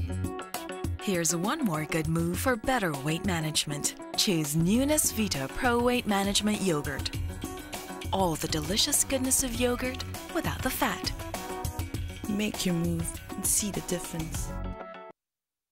Here's one more good move for better weight management. Choose Newness Vita Pro Weight Management Yogurt. All the delicious goodness of yogurt without the fat. Make your move and see the difference.